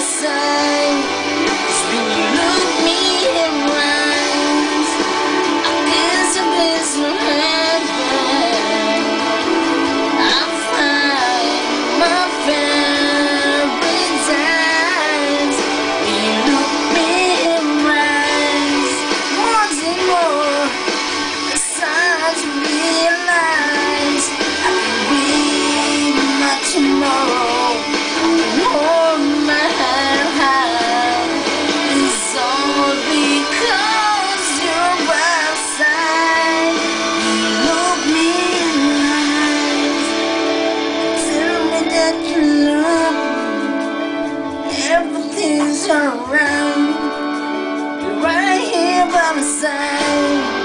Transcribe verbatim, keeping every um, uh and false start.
side. 'Cause when you look me in my eyes, I guess it is no heaven. I find my paradise when you look me in my eyes. More and more, the signs you realize I can wait my tomorrow. Hold my hand high. It's all because you're outside. You look me in the eyes, tell me that you love me. Everything's alright. You're right here by my side.